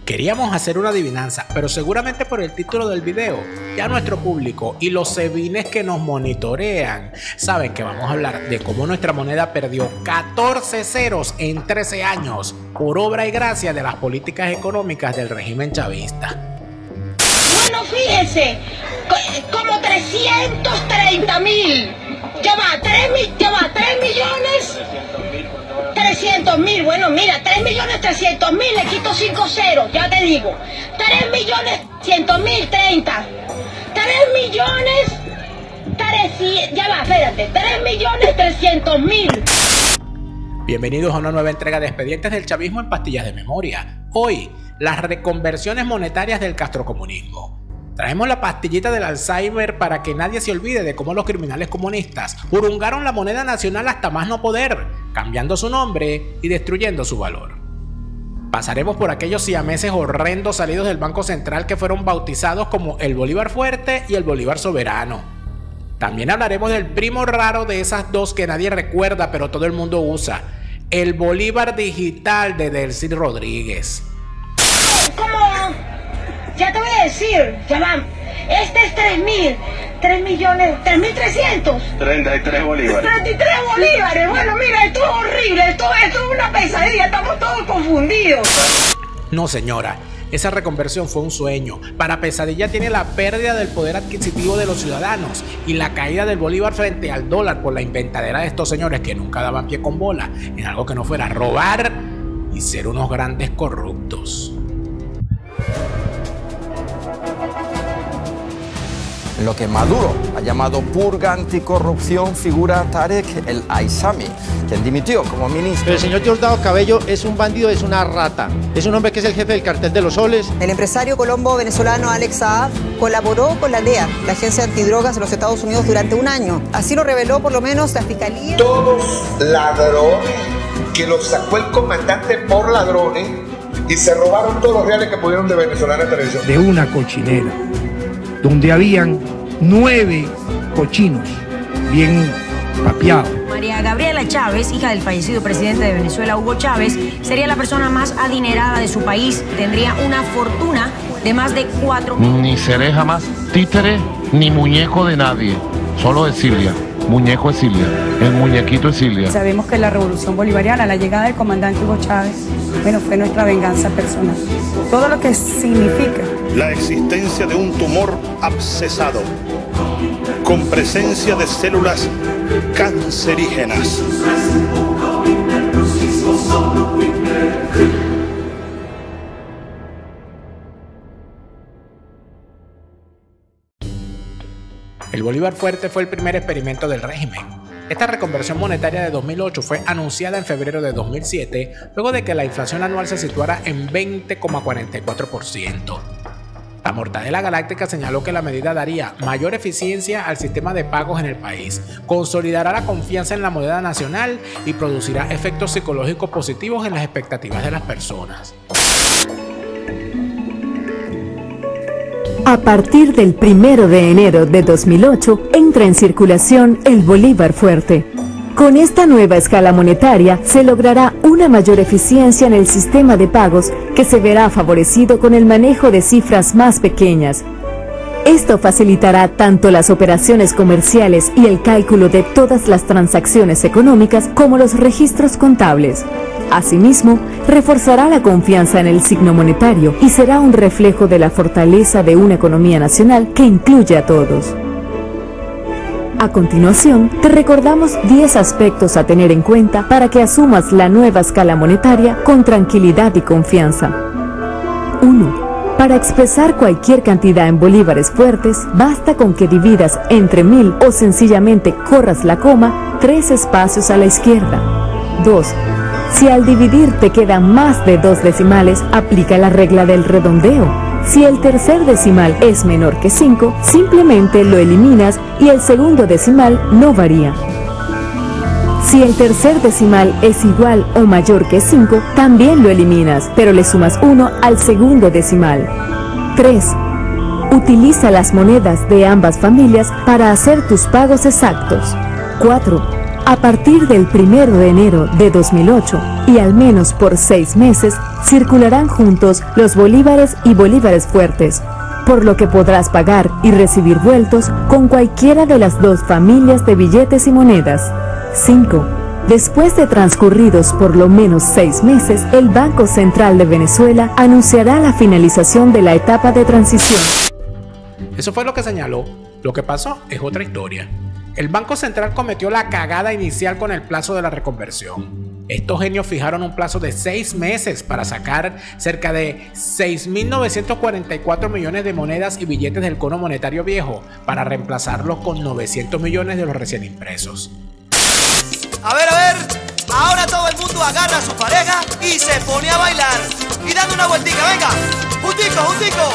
Queríamos hacer una adivinanza, pero seguramente por el título del video, ya nuestro público y los sebines que nos monitorean saben que vamos a hablar de cómo nuestra moneda perdió 14 ceros en 13 años por obra y gracia de las políticas económicas del régimen chavista. Bueno, fíjese, como 330.000, ya va, 300.000, bueno, mira, 3.300.000, le quito 5 ceros, ya te digo, 3.100.000, 30, 3.300.000, ya va, espérate, 3.300.000. Bienvenidos a una nueva entrega de Expedientes del Chavismo en Pastillas de Memoria. Hoy, las reconversiones monetarias del castrocomunismo. Traemos la pastillita del Alzheimer para que nadie se olvide de cómo los criminales comunistas hurungaron la moneda nacional hasta más no poder, cambiando su nombre y destruyendo su valor. Pasaremos por aquellos siameses horrendos salidos del Banco Central que fueron bautizados como el Bolívar Fuerte y el Bolívar Soberano. También hablaremos del primo raro de esas dos que nadie recuerda pero todo el mundo usa, el Bolívar Digital de Delcy Rodríguez. ¿Cómo? Ya te voy a decir, ya va. Este es 3.300.000. 33 bolívares. 33 bolívares. Bueno, mira, esto es horrible, esto es una pesadilla, estamos todos confundidos. No, señora, esa reconversión fue un sueño. Para pesadilla tiene la pérdida del poder adquisitivo de los ciudadanos y la caída del bolívar frente al dólar por la inventadera de estos señores que nunca daban pie con bola en algo que no fuera robar y ser unos grandes corruptos. Lo que Maduro ha llamado purga anticorrupción figura Tarek El Aissami, quien dimitió como ministro. El señor Diosdado Cabello es un bandido, es una rata. Es un hombre que es el jefe del cartel de los soles. El empresario colombo-venezolano Alex Saab colaboró con la DEA, la agencia antidrogas de los Estados Unidos, durante un año. Así lo reveló por lo menos la fiscalía. Todos ladrones que los sacó el comandante por ladrones y se robaron todos los reales que pudieron de Venezolana Televisión. De una cochinera donde habían 9 cochinos bien papeados. María Gabriela Chávez, hija del fallecido presidente de Venezuela, Hugo Chávez, sería la persona más adinerada de su país. Tendría una fortuna de más de 4 millones. Ni seré jamás títere ni muñeco de nadie, solo de Cilia. Muñeco es Cilia, el muñequito es Cilia. Sabemos que la revolución bolivariana, la llegada del comandante Hugo Chávez, bueno, fue nuestra venganza personal. Todo lo que significa la existencia de un tumor abscesado con presencia de células cancerígenas. El Bolívar Fuerte fue el primer experimento del régimen. Esta reconversión monetaria de 2008 fue anunciada en febrero de 2007, luego de que la inflación anual se situara en 20,44%. La Mortadela Galáctica señaló que la medida daría mayor eficiencia al sistema de pagos en el país, consolidará la confianza en la moneda nacional y producirá efectos psicológicos positivos en las expectativas de las personas. A partir del 1 de enero de 2008, entra en circulación el Bolívar Fuerte. Con esta nueva escala monetaria se logrará una mayor eficiencia en el sistema de pagos que se verá favorecido con el manejo de cifras más pequeñas. Esto facilitará tanto las operaciones comerciales y el cálculo de todas las transacciones económicas como los registros contables. Asimismo, reforzará la confianza en el signo monetario y será un reflejo de la fortaleza de una economía nacional que incluye a todos. A continuación, te recordamos 10 aspectos a tener en cuenta para que asumas la nueva escala monetaria con tranquilidad y confianza. 1. Para expresar cualquier cantidad en bolívares fuertes, basta con que dividas entre 1000 o sencillamente corras la coma 3 espacios a la izquierda. 2. Si al dividir te quedan más de 2 decimales, aplica la regla del redondeo. Si el tercer decimal es menor que 5, simplemente lo eliminas y el segundo decimal no varía. Si el tercer decimal es igual o mayor que 5, también lo eliminas, pero le sumas 1 al segundo decimal. 3. Utiliza las monedas de ambas familias para hacer tus pagos exactos. 4. A partir del 1 de enero de 2008 y al menos por 6 meses, circularán juntos los bolívares y bolívares fuertes, por lo que podrás pagar y recibir vueltos con cualquiera de las dos familias de billetes y monedas. 5. Después de transcurridos por lo menos 6 meses, el Banco Central de Venezuela anunciará la finalización de la etapa de transición. Eso fue lo que señaló. Lo que pasó es otra historia. El Banco Central cometió la cagada inicial con el plazo de la reconversión. Estos genios fijaron un plazo de 6 meses para sacar cerca de 6.944 millones de monedas y billetes del cono monetario viejo para reemplazarlos con 900 millones de los recién impresos. A ver, ahora todo el mundo agarra a su pareja y se pone a bailar. Y dando una vueltica, venga, juntico, juntico.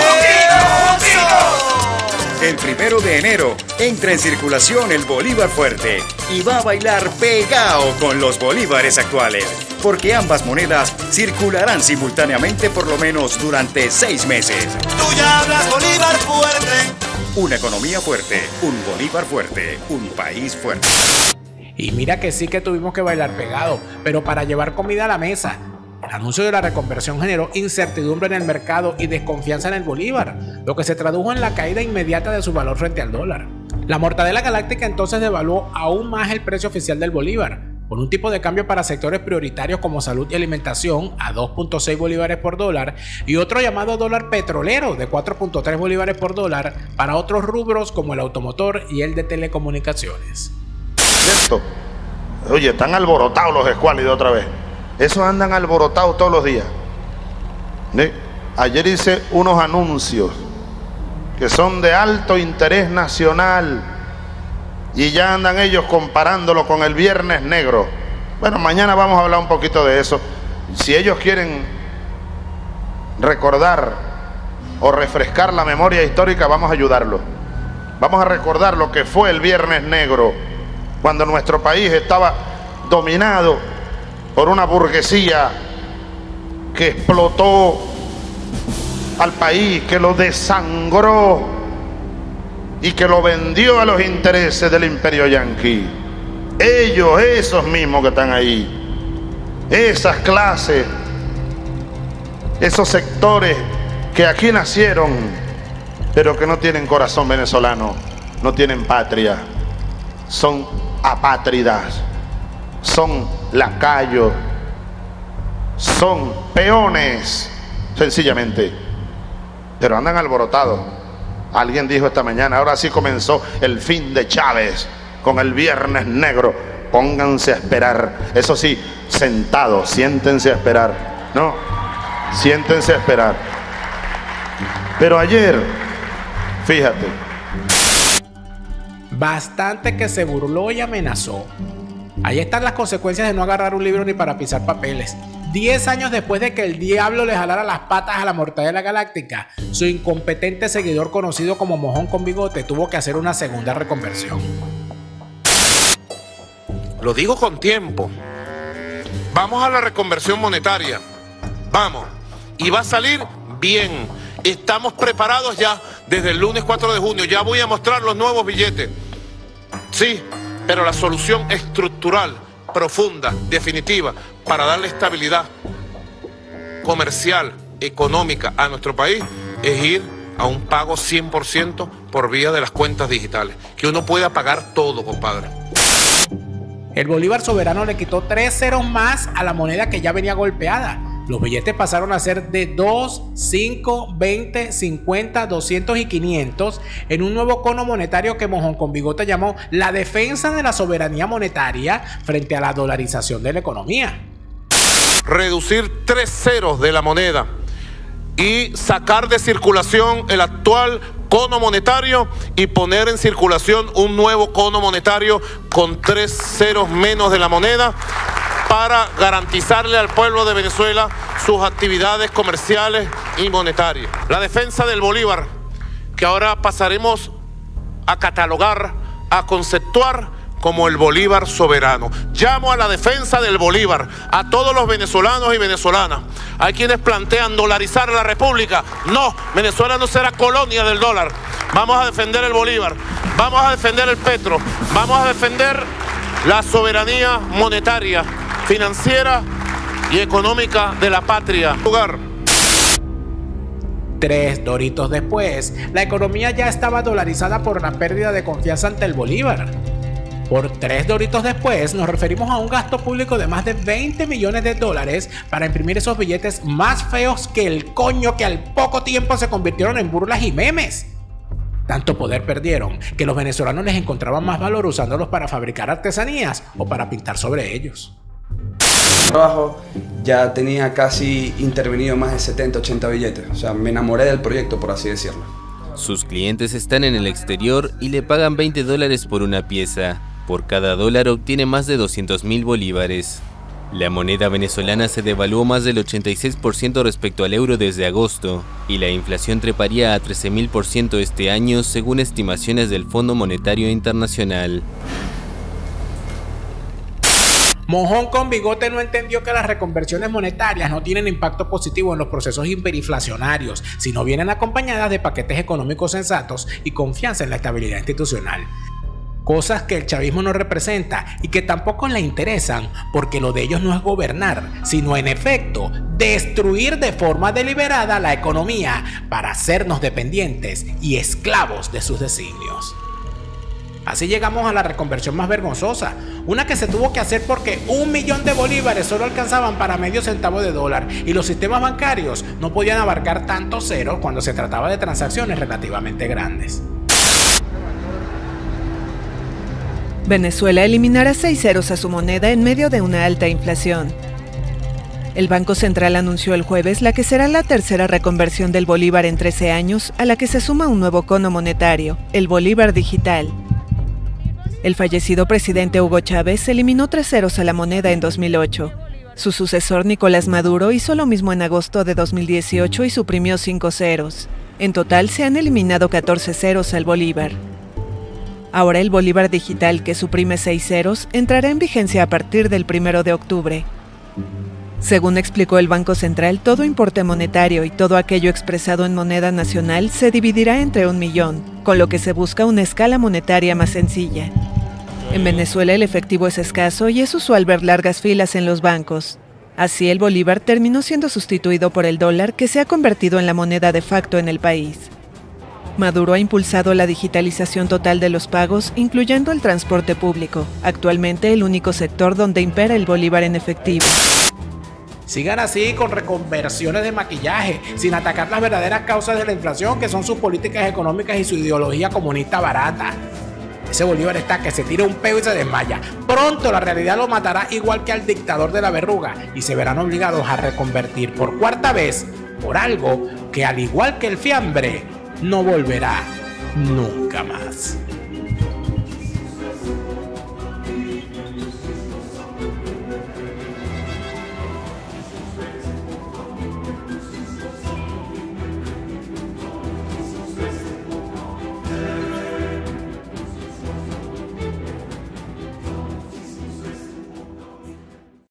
El 1 de enero entra en circulación el Bolívar Fuerte y va a bailar pegado con los bolívares actuales, porque ambas monedas circularán simultáneamente por lo menos durante 6 meses. Tú ya hablas Bolívar Fuerte. Una economía fuerte, un Bolívar fuerte, un país fuerte. Y mira que sí que tuvimos que bailar pegado, pero para llevar comida a la mesa. El anuncio de la reconversión generó incertidumbre en el mercado y desconfianza en el bolívar, lo que se tradujo en la caída inmediata de su valor frente al dólar. La mortadela galáctica entonces devaluó aún más el precio oficial del bolívar, con un tipo de cambio para sectores prioritarios como salud y alimentación a 2.6 bolívares por dólar y otro llamado dólar petrolero de 4.3 bolívares por dólar para otros rubros como el automotor y el de telecomunicaciones. Cierto. Oye, están alborotados los escuálidos otra vez. Esos andan alborotados todos los días. ¿Sí? Ayer hice unos anuncios que son de alto interés nacional y ya andan ellos comparándolo con el Viernes Negro. Bueno, mañana vamos a hablar un poquito de eso. Si ellos quieren recordar o refrescar la memoria histórica, vamos a ayudarlos. Vamos a recordar lo que fue el Viernes Negro, cuando nuestro país estaba dominado por una burguesía que explotó al país, que lo desangró y que lo vendió a los intereses del imperio yanqui. Ellos, esos mismos que están ahí, esas clases, esos sectores que aquí nacieron, pero que no tienen corazón venezolano, no tienen patria, son apátridas, son lacayos, son peones, sencillamente, pero andan alborotados. Alguien dijo esta mañana, ahora sí comenzó el fin de Chávez con el Viernes Negro. Pónganse a esperar, eso sí, sentados, siéntense a esperar, no, siéntense a esperar. Pero ayer, fíjate, bastante que se burló y amenazó. Ahí están las consecuencias de no agarrar un libro ni para pisar papeles. 10 años después de que el diablo le jalara las patas a la mortadela galáctica, su incompetente seguidor conocido como Mojón con Bigote tuvo que hacer una segunda reconversión. Lo digo con tiempo. Vamos a la reconversión monetaria. Vamos. Y va a salir bien. Estamos preparados ya desde el lunes 4 de junio. Ya voy a mostrar los nuevos billetes. Sí, pero la solución estructural, profunda, definitiva, para darle estabilidad comercial, económica a nuestro país, es ir a un pago 100% por vía de las cuentas digitales. Que uno pueda pagar todo, compadre. El bolívar soberano le quitó 3 ceros más a la moneda que ya venía golpeada. Los billetes pasaron a ser de 2, 5, 20, 50, 200 y 500 en un nuevo cono monetario que Mojón con Bigote llamó la defensa de la soberanía monetaria frente a la dolarización de la economía. Reducir 3 ceros de la moneda y sacar de circulación el actual cono monetario y poner en circulación un nuevo cono monetario con 3 ceros menos de la moneda, para garantizarle al pueblo de Venezuela sus actividades comerciales y monetarias. La defensa del bolívar, que ahora pasaremos a catalogar, a conceptuar como el bolívar soberano. Llamo a la defensa del bolívar, a todos los venezolanos y venezolanas. Hay quienes plantean dolarizar la república. No, Venezuela no será colonia del dólar. Vamos a defender el bolívar, vamos a defender el petro, vamos a defender la soberanía monetaria, financiera y económica de la patria. 3 doritos después, la economía ya estaba dolarizada por la pérdida de confianza ante el bolívar. Por 3 doritos después, nos referimos a un gasto público de más de 20 millones de dólares para imprimir esos billetes más feos que el coño, que al poco tiempo se convirtieron en burlas y memes. Tanto poder perdieron que los venezolanos les encontraban más valor usándolos para fabricar artesanías o para pintar sobre ellos. Trabajo ya tenía casi intervenido más de 70, 80 billetes, o sea, me enamoré del proyecto, por así decirlo. Sus clientes están en el exterior y le pagan $20 por una pieza. Por cada dólar obtiene más de 200.000 bolívares. La moneda venezolana se devaluó más del 86% respecto al euro desde agosto, y la inflación treparía a 13.000% este año según estimaciones del Fondo Monetario Internacional. Mojón con bigote no entendió que las reconversiones monetarias no tienen impacto positivo en los procesos hiperinflacionarios, sino vienen acompañadas de paquetes económicos sensatos y confianza en la estabilidad institucional. Cosas que el chavismo no representa y que tampoco le interesan, porque lo de ellos no es gobernar, sino en efecto destruir de forma deliberada la economía para hacernos dependientes y esclavos de sus designios. Así llegamos a la reconversión más vergonzosa, una que se tuvo que hacer porque 1 millón de bolívares solo alcanzaban para medio centavo de dólar y los sistemas bancarios no podían abarcar tantos ceros cuando se trataba de transacciones relativamente grandes. Venezuela eliminará 6 ceros a su moneda en medio de una alta inflación. El Banco Central anunció el jueves la que será la tercera reconversión del bolívar en 13 años, a la que se suma un nuevo cono monetario, el bolívar digital. El fallecido presidente Hugo Chávez eliminó 3 ceros a la moneda en 2008. Su sucesor Nicolás Maduro hizo lo mismo en agosto de 2018 y suprimió 5 ceros. En total se han eliminado 14 ceros al bolívar. Ahora el bolívar digital, que suprime 6 ceros, entrará en vigencia a partir del 1 de octubre. Según explicó el Banco Central, todo importe monetario y todo aquello expresado en moneda nacional se dividirá entre 1 millón, con lo que se busca una escala monetaria más sencilla. En Venezuela el efectivo es escaso y es usual ver largas filas en los bancos. Así el bolívar terminó siendo sustituido por el dólar, que se ha convertido en la moneda de facto en el país. Maduro ha impulsado la digitalización total de los pagos, incluyendo el transporte público, actualmente el único sector donde impera el bolívar en efectivo. Sigan así con reconversiones de maquillaje, sin atacar las verdaderas causas de la inflación, que son sus políticas económicas y su ideología comunista barata. Ese bolívar está que se tira un peo y se desmaya. Pronto la realidad lo matará igual que al dictador de la verruga y se verán obligados a reconvertir por 4ª vez por algo que, al igual que el fiambre, no volverá nunca más.